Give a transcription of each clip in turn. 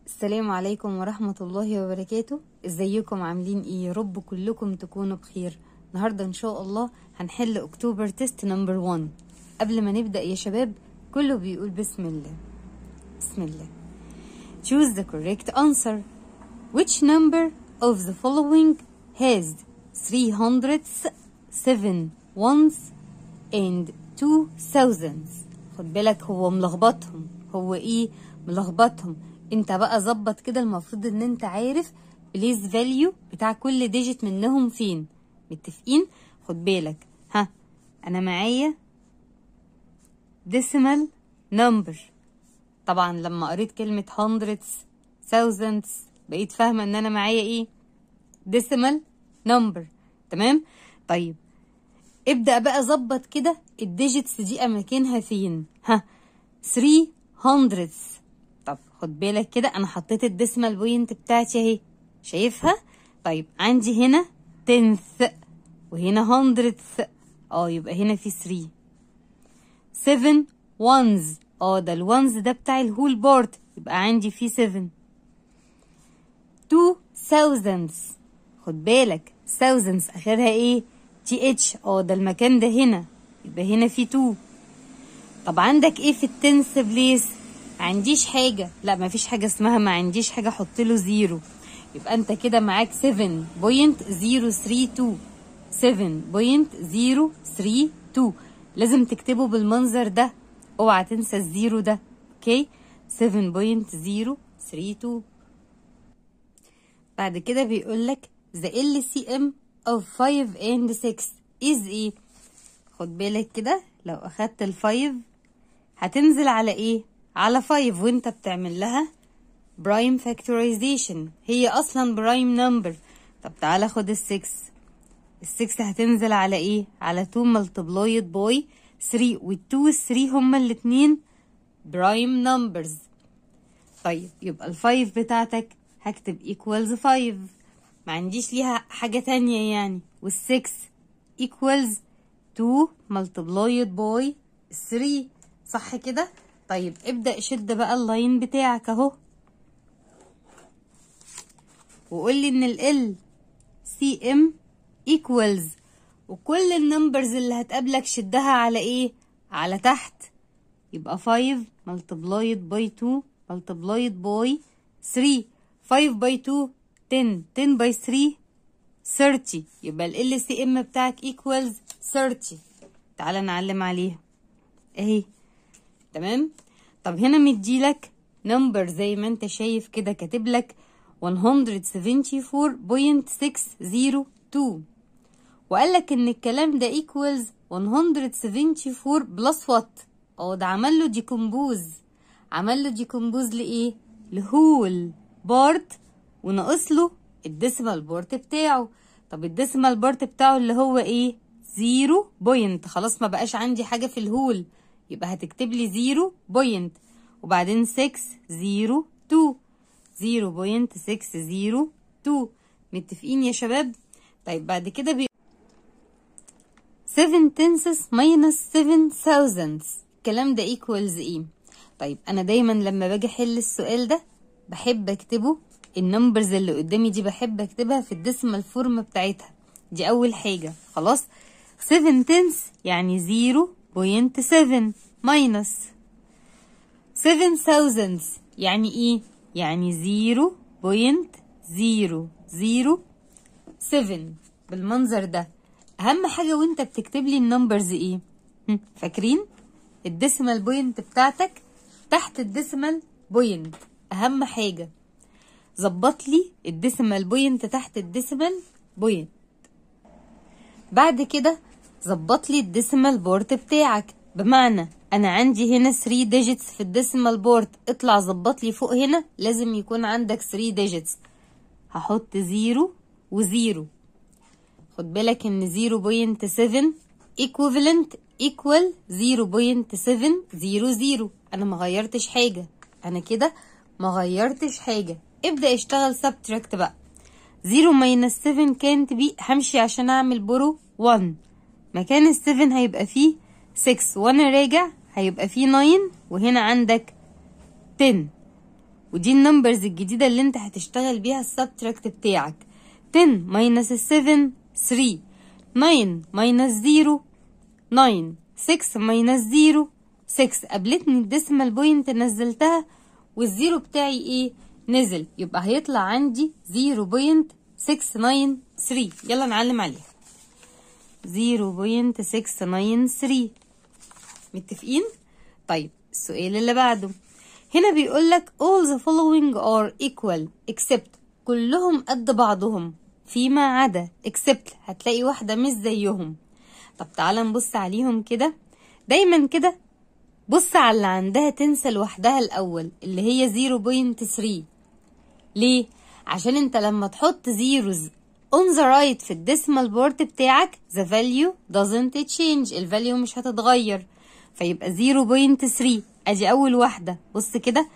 السلام عليكم ورحمة الله وبركاته. ازيكم عاملين ايه؟ يا رب كلكم تكونوا بخير. النهاردة ان شاء الله هنحل اكتوبر تيست نمبر 1. قبل ما نبدأ يا شباب كله بيقول بسم الله. بسم الله. Choose the correct answer. Which number of the following has 3 hundredths, 7 ones and 2 thousands؟ خد بالك هو ملخبطهم. هو ايه ملخبطهم؟ انت بقى ظبط كده. المفروض ان انت عارف بليز فاليو بتاع كل ديجيت منهم فين. متفقين؟ خد بالك. انا معايا decimal number. طبعا لما قريت كلمة hundreds thousands بقيت فاهمة ان انا معايا ايه؟ decimal number. تمام؟ طيب ابدأ بقى ظبط كده الديجيتس دي اماكنها فين. 3 hundredths. طب خد بالك كده انا حطيت الديسمال بوينت بتاعتي اهي، شايفها؟ طيب عندي هنا tenth وهنا hundredth، يبقى هنا في 3. 7 ones، ده الوانز ده بتاع الهول بارت، يبقى عندي فيه 7. 2 thousands، خد بالك thousands اخرها ايه؟ th، ده المكان ده هنا، يبقى هنا في 2. طب عندك ايه في التنس بليس؟ عنديش حاجة. لا مفيش حاجة اسمها ما عنديش حاجة، حط له 0. يبقى انت كده معاك 7.032. 7.032 لازم تكتبه بالمنظر ده، اوعى تنسى الزيرو ده. اوكي، 7.032. بعد كده بيقولك the LCM of 5 and 6 is ايه؟ خد بالك كده لو اخدت ال5 هتنزل على ايه؟ على 5 وانت بتعمل لها برايم فاكتورايزيشن، هي اصلا برايم نمبر. طب تعالى خد ال6 هتنزل على ايه؟ على 2 ملتبلايد باي 3، وال2 وال3 هما الاتنين برايم نمبرز. طيب يبقى ال5 بتاعتك هكتب equals 5، ما عنديش ليها حاجة تانية يعني. وال6 equals 2 ملتبلايد باي 3، صح كده؟ طيب ابدأ شد بقى اللاين بتاعك اهو، وقولي ان ال LCM equals، وكل النمبرز اللي هتقابلك شدها على ايه؟ على تحت. يبقى 5 multiplied by 2 multiplied by 3. 5 by 2 10 10 by 3 30. يبقى ال LCM بتاعك equals 30. تعالى نعلم عليها اهي. تمام؟ طب هنا مديلك نمبر زي ما انت شايف كده، كاتبلك 174.602، وقالك ان الكلام ده equals 174 بلس وات. ده عمل له ديكومبوز. عمل له ديكومبوز لايه؟ لهول بارت، وناقص له الديسمال بارت بتاعه. طب الديسمال بارت بتاعه اللي هو ايه؟ 0 بوينت. خلاص ما بقاش عندي حاجة في الهول، يبقى هتكتب لي 0 بوينت وبعدين 602. 0.602. متفقين يا شباب؟ طيب بعد كده 7 tenths minus 7 thousandths، الكلام ده equals ايه؟ طيب انا دايما لما باجي احل السؤال ده بحب اكتبه، النمبرز اللي قدامي دي بحب اكتبها في الديسمال فورم بتاعتها. دي اول حاجة. خلاص، 7 tenths يعني 0.7 minus 7 thousandths يعني ايه؟ يعني 0.007 بالمنظر ده. اهم حاجة وانت بتكتب لي النمبرز ايه؟ فاكرين؟ الديسمال بوينت بتاعتك تحت الديسمال بوينت. اهم حاجة ظبط لي الديسمال بوينت تحت الديسمال بوينت. بعد كده ظبط لي الديسمال بورت بتاعك، بمعنى انا عندي هنا 3 ديجيتس في الديسمال بورت، اطلع ظبط لي فوق هنا لازم يكون عندك 3 ديجيتس. هحط 0 و0. خد بالك ان 0.7 equivalent equal 0.700. انا ما غيرتش حاجة، انا كده ما غيرتش حاجة. ابدأ اشتغل subtract بقى. 0 minus 7 كانت بي، همشي عشان اعمل برو 1. مكان ال7 هيبقى فيه 6، وانا راجع هيبقى فيه 9، وهنا عندك 10. ودي النمبرز الجديدة اللي انت هتشتغل بيها السبتراكت بتاعك. 10 minus 7 3، 9 minus 0 9، 6 minus 0 6. قابلتني الديسمال بوينت نزلتها والزيرو بتاعي ايه؟ نزل، يبقى هيطلع عندي 0.693. يلا نعلم عليها 0.693. متفقين؟ طيب السؤال اللي بعده هنا بيقولك all the following are equal except، كلهم قد بعضهم فيما عدا except، هتلاقي واحدة مش زيهم. طب تعالى نبص عليهم كده. دايما كده بص على اللي عندها تنسى لوحدها الأول اللي هي 0.3. ليه؟ عشان انت لما تحط zeros on the right في الديسمال بورت بتاعك the value doesn't change، الفاليو مش هتتغير، فيبقى 0.3. ادي اول واحدة. بص كده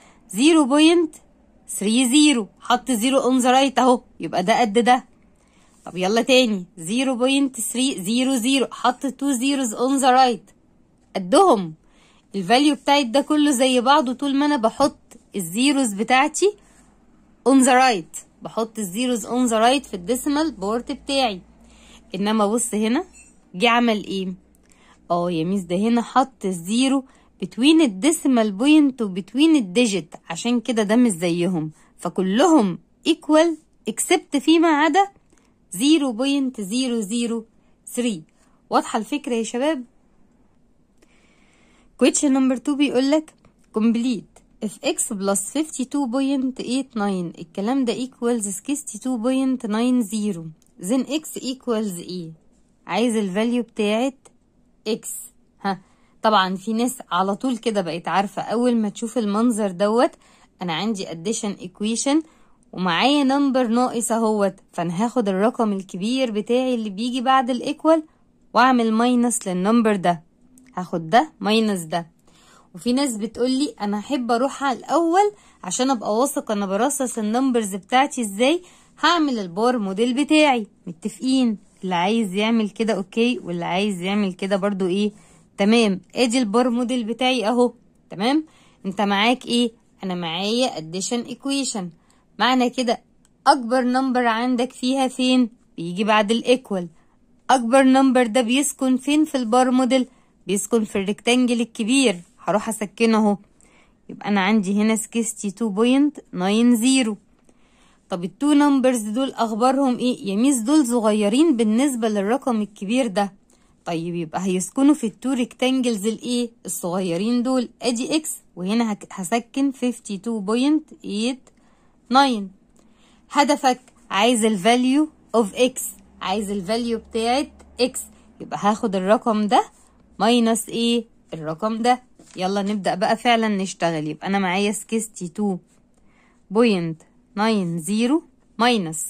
0.30 حط 0 on the right اهو، يبقى ده قد ده. طب يلا تاني 0.300 حط 2 zeros on the right قدهم. الفاليو بتاعت ده كله زي بعضه طول ما انا بحط الزيروز بتاعتي on the right، بحط الزيروز on the right في الديسمال بورت بتاعي. انما بص هنا جه عمل ايه؟ يا ميس ده هنا حط الزيرو between الديسمال بوينت وبتوين الديجيت، عشان كده ده مش زيهم، فكلهم equal except فيما عدا 0.003. واضحة الفكرة يا شباب؟ question number 2 بيقولك complete if x plus 52.89 الكلام ده equals 62.90 then x equals ايه؟ عايز الفاليو بتاعت x. طبعا في ناس على طول كده بقت عارفة اول ما تشوف المنظر دوت انا عندي addition equation ومعايا نمبر ناقص اهوت، فانا هاخد الرقم الكبير بتاعي اللي بيجي بعد الايكوال واعمل ماينس للنمبر ده، هاخد ده ماينس ده. وفي ناس بتقولي انا احب اروح على الاول عشان ابقى واثق انا برصص النمبرز بتاعتي ازاي، هعمل البار موديل بتاعي. متفقين؟ اللي عايز يعمل كده اوكي، واللي عايز يعمل كده برضو ايه تمام. ادي البار موديل بتاعي اهو. تمام. انت معاك ايه؟ انا معايا addition equation، معنى كده اكبر نمبر عندك فيها فين؟ بيجي بعد الايكوال. اكبر نمبر ده بيسكن فين في البار موديل؟ بيسكن في الريكتانجل الكبير، هروح اسكنه اهو. يبقى انا عندي هنا 62.90. طب التو نمبرز دول اخبارهم ايه يا ميس؟ دول صغيرين بالنسبه للرقم الكبير ده. طيب يبقى هيسكنوا في التو ريكتانجلز الايه الصغيرين دول. ادي اكس وهنا هسكن 52.89. هدفك عايز الفاليو اوف اكس، عايز الفاليو بتاعت اكس، يبقى هاخد الرقم ده ماينس ايه؟ الرقم ده. يلا نبدأ بقى فعلا نشتغل. يبقى انا معايا 62.90 ماينس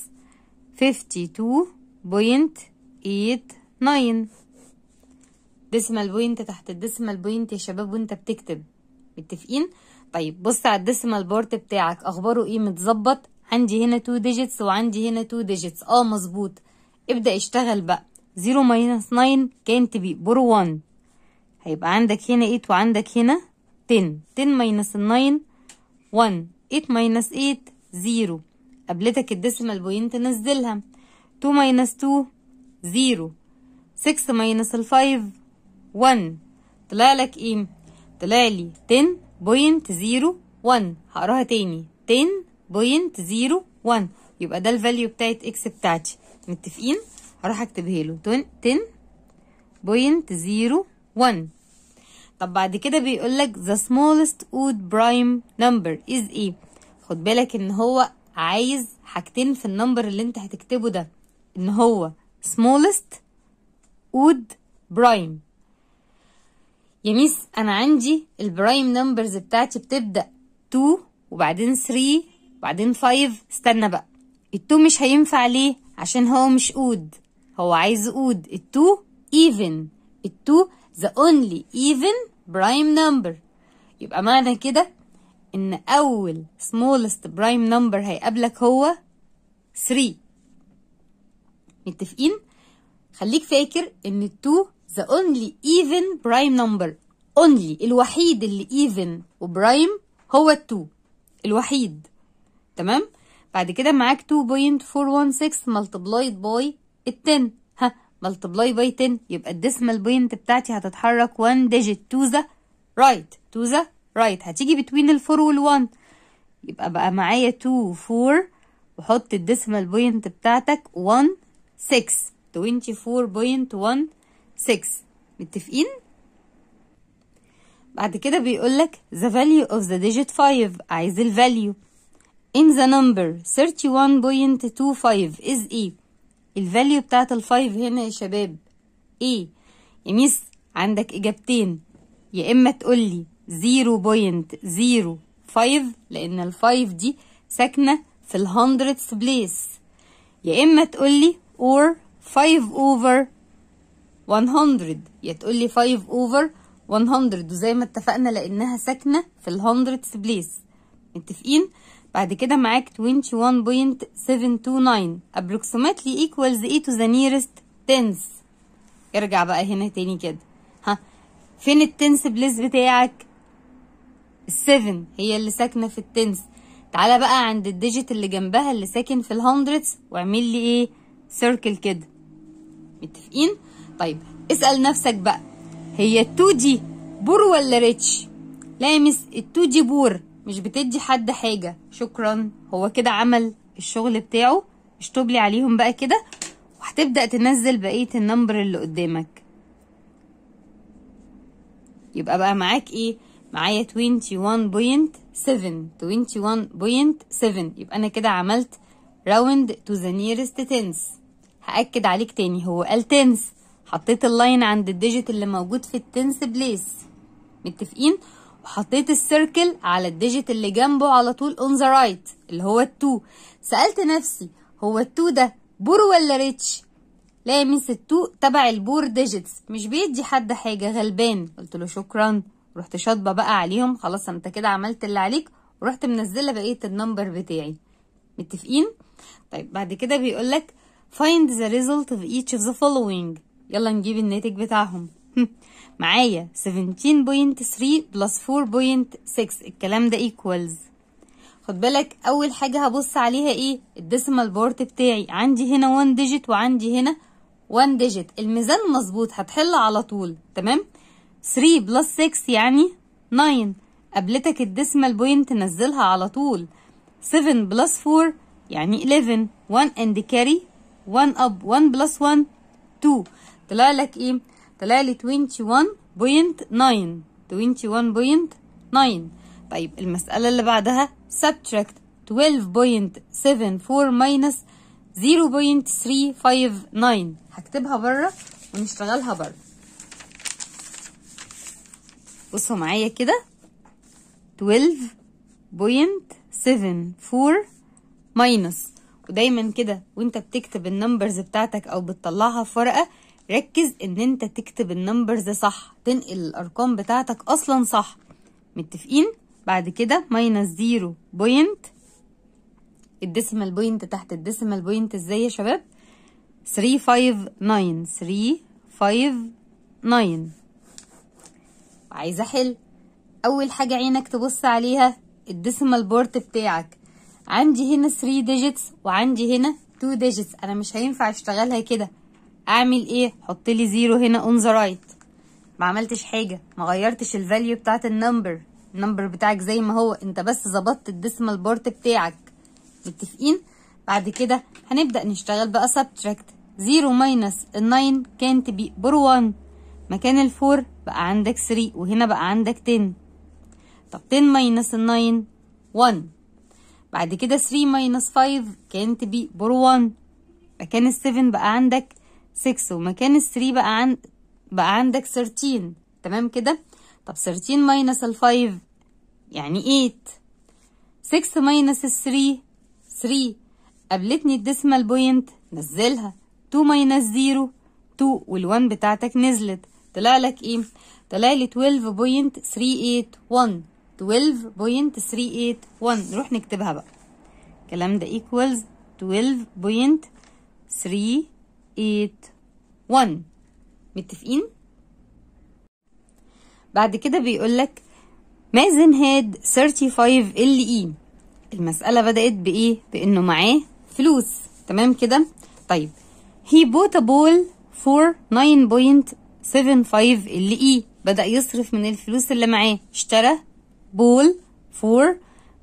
52.89. ديسمال بوينت تحت الديسمال بوينت يا شباب وانت بتكتب. متفقين؟ طيب بص على الديسمال بورت بتاعك اخباره ايه؟ متظبط؟ عندي هنا 2 ديجيتس وعندي هنا 2 ديجيتس. مظبوط. ابدأ اشتغل بقى. 0 minus 9 كانت بي بور 1، هيبقى عندك هنا 8 وعندك هنا 10. 10 minus 9 1، 8 minus 8 0. قابلتك الديسمال بوينت نزلها. 2 minus 2 0. 6 minus 5 1. طلع لك ايه؟ طلع لي 10.01. هقراها تاني 10.01. يبقى ده الفاليو بتاعت اكس بتاعتي. متفقين؟ هروح اكتبها له 10.01. طب بعد كده بيقول لك the smallest odd prime number is ايه؟ خد بالك ان هو عايز حاجتين في النمبر اللي انت هتكتبه ده، ان هو smallest odd prime. يا ميس انا عندي البرايم نمبرز بتاعتي بتبدأ 2 وبعدين 3 وبعدين 5. استنى بقى، ال2 مش هينفع ليه؟ عشان هو مش اود، هو عايز اود. ال2 even، ال2 the only even prime number. يبقى معنى كده ان اول smallest prime number هيقابلك هو 3. متفقين؟ خليك فاكر ان ال2 the only even prime number. only الوحيد اللي even وبرايم هو ال2. الوحيد. تمام. بعد كده معاك 2.416 multiplied by 10. ها multiply by 10 يبقى الديسمال بوينت بتاعتي هتتحرك 1 digit to the right هتيجي between ال 4 وال 1. يبقى بقى معايا 2 4 وحط الديسمال بوينت بتاعتك 1 6 24.16. متفقين؟ بعد كده بيقولك the value of the digit 5. عايز ال value in the number 31.25 is ايه؟ الفاليو بتاعت ال 5 هنا يا شباب ايه؟ يا ميس عندك اجابتين، يا اما تقولي 0.05 لان ال 5 دي ساكنه في ال hundredths place، يا اما تقولي or 5 over 100. يا تقولي 5 over 100 وزي ما اتفقنا لانها ساكنه في ال hundredths place. متفقين؟ بعد كده معاك 21.729 approximately equals e to the nearest tens. ارجع بقى هنا تاني كده، ها فين التنس بليس بتاعك؟ ال7 هي اللي ساكنه في التنس. تعالى بقى عند الديجيت اللي جنبها اللي ساكن في الهندردز واعمل لي ايه؟ سيركل كده. متفقين؟ طيب اسأل نفسك بقى، هي ال2 دي بور ولا ريتش؟ لا يا مس ال2 دي بور، مش بتدي حد حاجة. شكرا، هو كده عمل الشغل بتاعه. اشطب لي عليهم بقى كده وهتبدأ تنزل بقية النمبر اللي قدامك. يبقى بقى معاك ايه؟ معايا 21.7 يبقى انا كده عملت راوند تو ذا نيرست تنس. هأكد عليك تاني، هو قال تنس، حطيت اللاين عند الديجيت اللي موجود في التنس بليس. متفقين؟ وحطيت السيركل على الديجيت اللي جنبه على طول اون ذا رايت اللي هو ال2. سألت نفسي هو ال2 ده بور ولا ريتش؟ لا يا ميس ال2 تبع البور ديجيتس، مش بيدي حد حاجة، غلبان. قلت له شكرا، رحت شاطبة بقى عليهم. خلاص انت كده عملت اللي عليك، ورحت منزلة بقية النمبر بتاعي. متفقين؟ طيب بعد كده بيقولك find the result of each of the following. يلا نجيب الناتج بتاعهم. معايا 17.3 plus 4.6 الكلام ده equals. خد بالك اول حاجة هبص عليها ايه؟ الديسيمال بورت بتاعي. عندي هنا 1 digit وعندي هنا 1 digit، الميزان مظبوط هتحل على طول. تمام؟ 3 plus 6 يعني 9، قابلتك الديسيمال بوينت نزلها على طول. 7 plus 4 يعني 11، 1 and carry 1 up، 1 plus 1 2. طلع لك ايه؟ طلع لي 21.9. طيب المسألة اللي بعدها subtract 12.74 minus 0.359. هكتبها بره ونشتغلها بره. بصوا معايا كده 12.74 minus، ودايما كده وانت بتكتب النمبرز بتاعتك او بتطلعها في ورقة ركز ان انت تكتب النمبرز صح، تنقل الارقام بتاعتك اصلا صح. متفقين؟ بعد كده ماينس 0 بوينت، الديسيمال بوينت تحت الديسيمال بوينت ازاي يا شباب؟ 359. عايزه احل. اول حاجه عينك تبص عليها الديسيمال بورت بتاعك. عندي هنا 3 ديجيتس وعندي هنا 2 ديجيتس، انا مش هينفع اشتغلها كده. اعمل ايه؟ حط لي 0 هنا اون ذا رايت. ما عملتش حاجه، ما غيرتش الفاليو بتاعت النمبر بتاعك زي ما هو، انت بس ظبطت الديسيمال بورت بتاعك. متفقين؟ بعد كده هنبدا نشتغل بقى سبتراكت. 0 ماينس ال 9 كانت بي بور 1، مكان ال 4 بقى عندك 3، وهنا بقى عندك 10. طب 10 ماينس ال 9 1. بعد كده 3 ماينس 5 كانت بي بور 1، مكان ال 7 بقى عندك 6، ومكان ال 3 بقى عندك 13. تمام كده؟ طب 13 ماينس ال 5 يعني 8. 6 ماينس ال 3 قابلتني الديسمال بوينت نزلها. 2 ماينس 0 2، وال1 بتاعتك نزلت. طلع لك ايه؟ طلع لي 12.381. 12.381. نروح نكتبها بقى. الكلام ده equals 12.381. متفقين؟ بعد كده بيقولك مازن had 35 LE المسألة بدأت بإيه؟ بإنه معاه فلوس. تمام كده؟ طيب he bought a ball for 9.75 LE. بدأ يصرف من الفلوس اللي معاه، اشترى بول for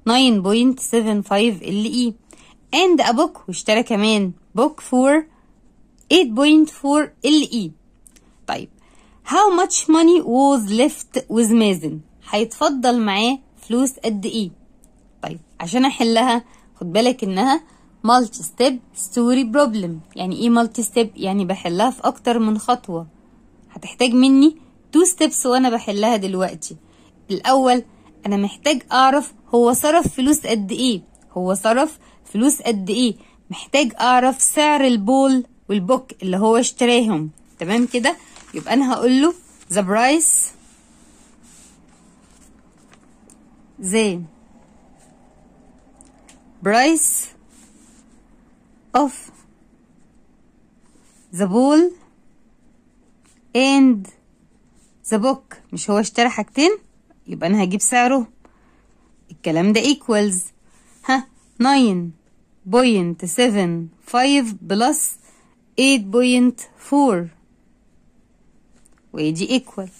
9.75 LE and a book، واشترى كمان book for 8.4 LE. طيب how much money was left with مازن؟ هيتفضل معاه فلوس قد ايه؟ طيب عشان احلها خد بالك انها multi step story problem. يعني ايه multi step؟ يعني بحلها في اكتر من خطوة، هتحتاج مني 2 steps وانا بحلها دلوقتي. الاول انا محتاج اعرف هو صرف فلوس قد ايه، هو صرف فلوس قد ايه، محتاج اعرف سعر البول والبوك اللي هو اشتراهم. تمام كده؟ يبقى انا هقول له the price of the ball and the book. مش هو اشترى حاجتين؟ يبقى انا هجيب سعره. الكلام ده equals 9.75 بلس 8.4 ويجي equal.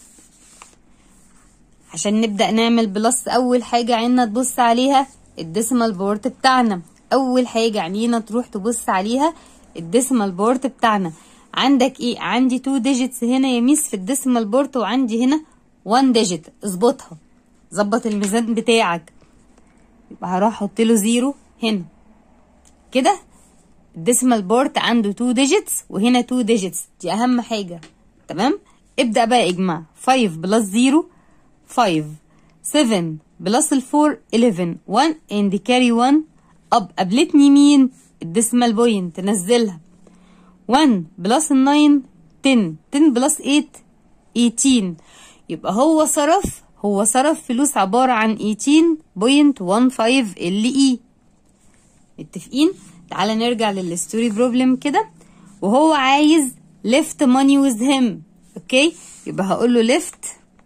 عشان نبدأ نعمل بلس أول حاجة عيننا تبص عليها الديسيمال بورت بتاعنا. أول حاجة عينينا تروح تبص عليها الديسيمال بورت بتاعنا. عندك ايه؟ عندي 2 digits هنا يا ميس في الديسيمال بورت، وعندي هنا 1 digit. اظبطها، ظبط الميزان بتاعك. يبقى هروح احط له 0 هنا كده. الديسيمال بورت عنده 2 digits وهنا 2 digits، دي اهم حاجة. تمام؟ ابدأ بقى اجمع 5 بلس 0 5 7 بلس 4 11 1 and carry 1 up. قابلتني مين؟ الديسيمال بوينت، نزلها. 1 بلس 9 10 10 بلس 8 18. يبقى هو صرف فلوس عبارة عن 18.15 LE. متفقين؟ تعالى نرجع للستوري بروبلم كده. وهو عايز left money with him. اوكي؟ يبقى هقول له left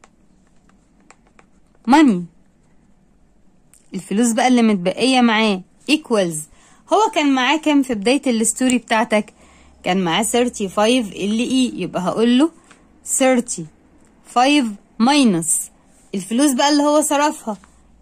money، الفلوس بقى اللي متبقية معاه equals. هو كان معاه كام في بداية الستوري بتاعتك؟ كان معاه 35 LE. يبقى هقول له 35 minus الفلوس بقى اللي هو صرفها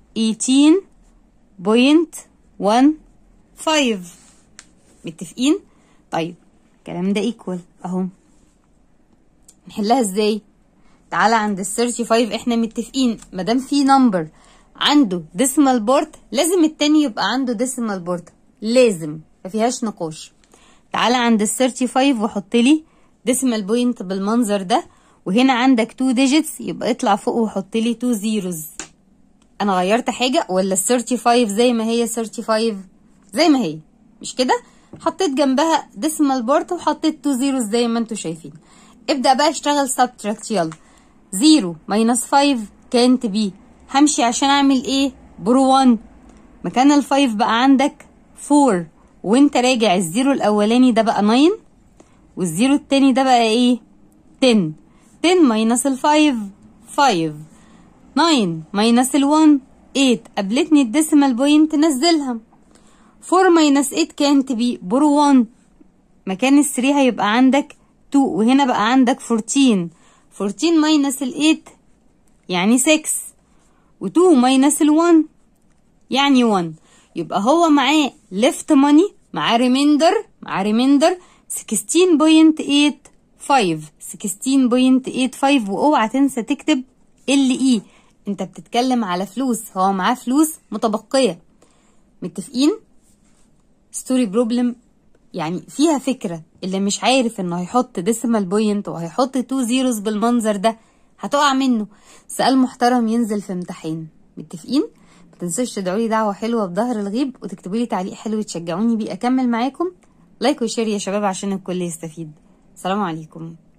18.15. متفقين؟ طيب الكلام ده equal اهو. نحلها ازاي؟ تعالى عند ال 35. احنا متفقين مادام في نمبر عنده ديسيمال بورت لازم التاني يبقى عنده ديسيمال بورت، لازم، مفيهاش نقاش. تعالى عند ال 35 وحط لي ديسيمال بوينت بالمنظر ده، وهنا عندك 2 digits، يبقى اطلع فوق وحط لي 2 zeros. انا غيرت حاجه ولا ال 35 زي ما هي؟ 35 زي ما هي، مش كده؟ حطيت جنبها ديسيمال بورت وحطيت 2 zeros زي ما انتوا شايفين. ابدا بقى اشتغل سبتراكت. يلا 0 minus 5 كانت بي. همشي عشان اعمل ايه؟ برو 1. مكان ال 5 بقى عندك 4، وانت راجع الزيرو الاولاني ده بقى 9 والزيرو التاني ده بقى ايه؟ 10. 10 minus ال 5 5 9 minus ال 1 8. قابلتني الديسيمال بوينت نزلها. 4 minus 8 كانت بي برو 1. مكان ال 3 هيبقى عندك 2، وهنا بقى عندك 14. 14 minus ال 8 يعني 6، و2 minus ال 1 يعني 1. يبقى هو معاه left money، معاه ريميندر 16.85 16.85. واوعى تنسى تكتب LE. انت بتتكلم على فلوس، هو معاه فلوس متبقية. متفقين؟ ستوري بروبلم يعني فيها فكرة. اللي مش عارف انه هيحط ديسيمال بوينت وهيحط 2 zeros بالمنظر ده هتقع منه. سؤال محترم ينزل في امتحان. متفقين؟ متنسوش تدعولي دعوة حلوة بظهر الغيب، وتكتبولي تعليق حلو تشجعوني بيه اكمل معاكم. لايك وشير يا شباب عشان الكل يستفيد. السلام عليكم.